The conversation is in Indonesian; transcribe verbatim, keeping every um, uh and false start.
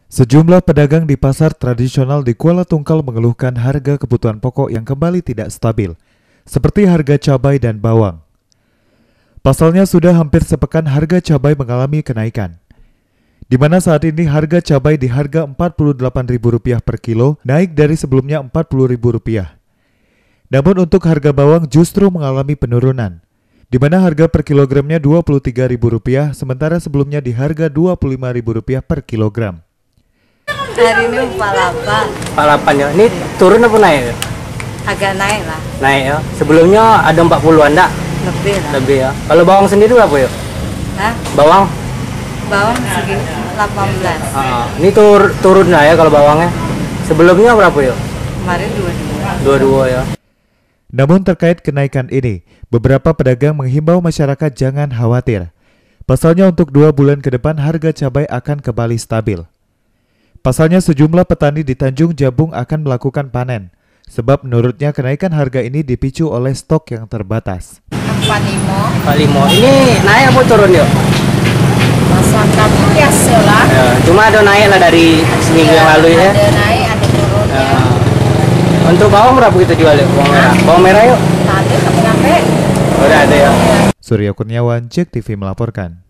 Sejumlah pedagang di pasar tradisional di Kuala Tungkal mengeluhkan harga kebutuhan pokok yang kembali tidak stabil, seperti harga cabai dan bawang. Pasalnya sudah hampir sepekan harga cabai mengalami kenaikan, di mana saat ini harga cabai di harga empat puluh delapan ribu rupiah per kilo, naik dari sebelumnya empat puluh ribu rupiah. Namun untuk harga bawang justru mengalami penurunan, di mana harga per kilogramnya dua puluh tiga ribu rupiah, sementara sebelumnya di harga dua puluh lima ribu rupiah per kilogram. Hari ini empat puluh delapan. empat puluh delapan ya. Ini turun apa naik? Agak naik lah. Naik ya. Sebelumnya ada empat puluhan enggak? Lebih lah. Lebih ya. Kalau bawang sendiri berapa ya? Hah? Bawang? Bawang segitu delapan belas. Ah, ini tur turun lah ya kalau bawangnya. Sebelumnya berapa ya? Kemarin dua puluh dua. dua puluh dua ya. Namun terkait kenaikan ini, beberapa pedagang menghimbau masyarakat jangan khawatir. Pasalnya untuk dua bulan ke depan harga cabai akan kembali stabil. Pasalnya sejumlah petani di Tanjung Jabung akan melakukan panen, sebab menurutnya kenaikan harga ini dipicu oleh stok yang terbatas. empat puluh lima. empat puluh lima. Ini naik apa turun ya? Masakan biasa lah. Ya, cuma ada naik lah dari seminggu yang lalu ya. Ada naik, ada turunnya. Ya. Untuk bawang berapa kita jual ya? Bawang merah. Bawang merah yuk. Tak ada sampai. Udah ada ya. Surya Kurniawan, Jek T V melaporkan.